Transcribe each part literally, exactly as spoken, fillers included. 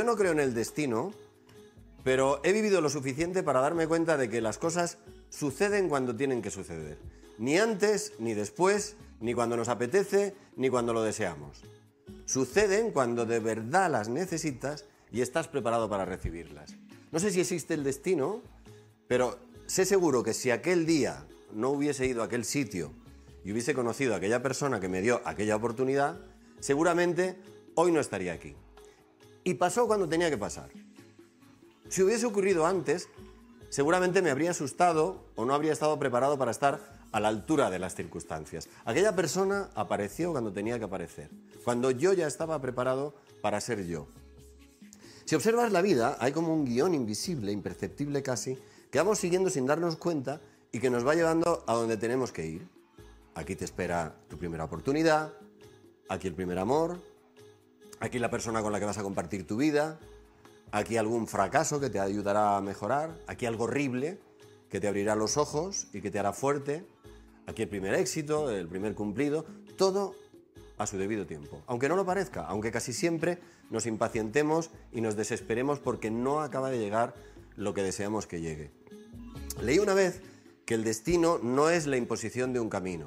Yo no creo en el destino, pero he vivido lo suficiente para darme cuenta de que las cosas suceden cuando tienen que suceder. Ni antes, ni después, ni cuando nos apetece, ni cuando lo deseamos. Suceden cuando de verdad las necesitas y estás preparado para recibirlas. No sé si existe el destino, pero sé seguro que si aquel día no hubiese ido a aquel sitio y hubiese conocido a aquella persona que me dio aquella oportunidad, seguramente hoy no estaría aquí. Y pasó cuando tenía que pasar. Si hubiese ocurrido antes, seguramente me habría asustado o no habría estado preparado para estar a la altura de las circunstancias. Aquella persona apareció cuando tenía que aparecer, cuando yo ya estaba preparado para ser yo. Si observas la vida, hay como un guión invisible, imperceptible casi, que vamos siguiendo sin darnos cuenta y que nos va llevando a donde tenemos que ir. Aquí te espera tu primera oportunidad, aquí el primer amor, aquí la persona con la que vas a compartir tu vida, aquí algún fracaso que te ayudará a mejorar, aquí algo horrible que te abrirá los ojos y que te hará fuerte, aquí el primer éxito, el primer cumplido, todo a su debido tiempo. Aunque no lo parezca, aunque casi siempre nos impacientemos y nos desesperemos porque no acaba de llegar lo que deseamos que llegue. Leí una vez que el destino no es la imposición de un camino.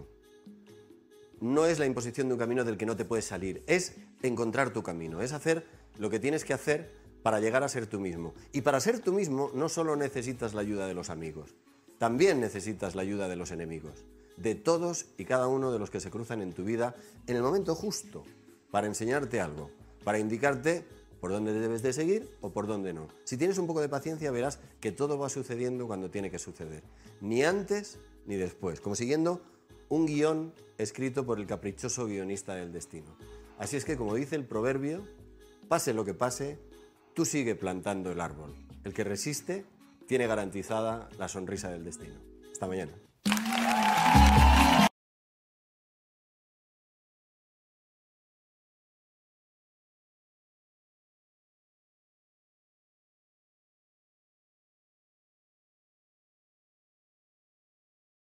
No es la imposición de un camino del que no te puedes salir. Es encontrar tu camino. Es hacer lo que tienes que hacer para llegar a ser tú mismo. Y para ser tú mismo no solo necesitas la ayuda de los amigos. También necesitas la ayuda de los enemigos. De todos y cada uno de los que se cruzan en tu vida en el momento justo. Para enseñarte algo. Para indicarte por dónde debes de seguir o por dónde no. Si tienes un poco de paciencia verás que todo va sucediendo cuando tiene que suceder. Ni antes ni después. Como siguiendo un guión escrito por el caprichoso guionista del destino. Así es que, como dice el proverbio, pase lo que pase, tú sigue plantando el árbol. El que resiste tiene garantizada la sonrisa del destino. Hasta mañana.